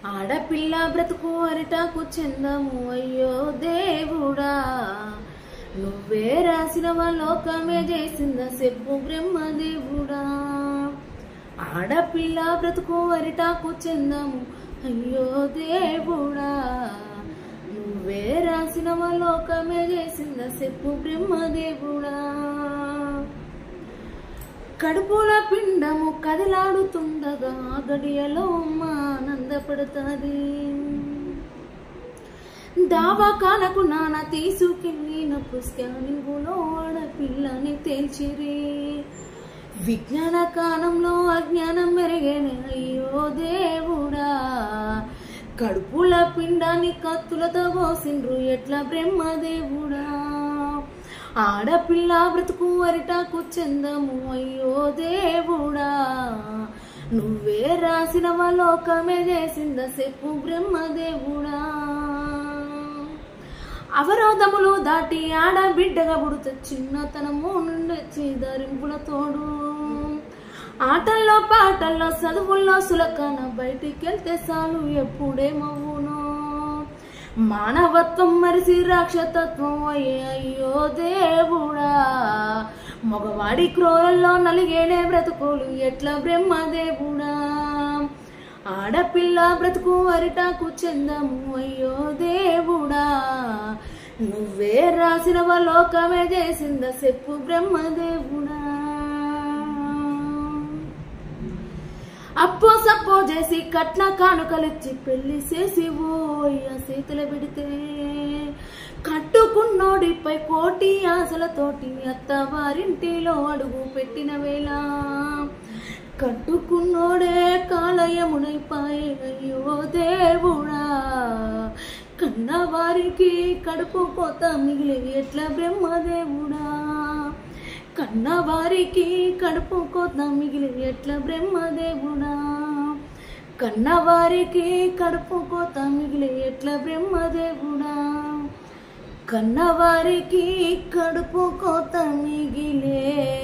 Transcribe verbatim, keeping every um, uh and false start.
ఆడపిల్ల బ్రతుకు అరిటాకు చందము అయ్యో దేవుడా, నువ్వే రాసిన లోకమే చేసిందా చెప్పు బ్రహ్మదేవుడా. ఆడపిల్ల బ్రతుకు అరిటాకు చందము అయ్యో దేవుడా, నువ్వే రాసిన లోకమే చేసిందా చెప్పు బ్రహ్మదేవుడా. కడుపుల పిండము కదిలాడుతుండగా గడియలో అమ్మ ఆనందపడుతుంది. దావాకాలకు నాన్న తీసుకెళ్ళినప్పుడు స్కానింగులో ఆడపిల్లని తేల్చిరి. విజ్ఞాన కాలంలో అజ్ఞానం మెరుగేనే అయ్యో దేవుడా, కడుపుల పిండాన్ని కత్తులతో కోసిండ్రు ఎట్లా బ్రహ్మదేవుడా. ఆడపిల్ల బ్రతుకు అరిటాకు చందము అయ్యో దేవుడా, నువ్వే రాసిన లోకమే చేసిందా చెప్పు బ్రహ్మదేవుడా. అవరోధములు దాటి ఆడబిడ్డగా పుడుత చిన్నతనము నుండి ధరింపుల తోడు. ఆటల్లో పాటల్లో చదువుల్లో సులకన బయటికెళ్తే చాలు ఎప్పుడేమవునో. మానవత్వం మరిసి రాక్షతత్వం అయ్యే అయ్యో దేవుడా, మగవాడి క్రోరల్లో నలిగేనే బ్రతుకులు ఎట్లా బ్రహ్మదేవుడా. ఆడపిల్ల బ్రతుకు అరిటాకు చందము అయ్యో దేవుడా, నువ్వే రాసిన లోకమే చేసిందా చెప్పు బ్రహ్మదేవుడా. అప్పో సప్పో చేసి కట్న కానుకలిచ్చి పెళ్లి చేసి ఓయ్య చేతులు పెడితే, కట్టుకున్నోడిపై కోటి ఆశలతోటి అత్తవారింటిలో అడుగు పెట్టిన వేళ, కట్టుకున్నోడే కాలయమునైపాయే అయ్యో దేవుడా. కన్నవారికి కడుపు కోత మిగిలి ఎట్లా బ్రహ్మదేవుడా. కన్నవారికి కడుపు కోత మిగిలి ఎట్లా బ్రహ్మదేవుడా. కన్నవారికి కడుపు కోత మిగిలి ఎట్లా బ్రహ్మదేవుడా. కన్నవారికి కడుపు కోత మిగిలే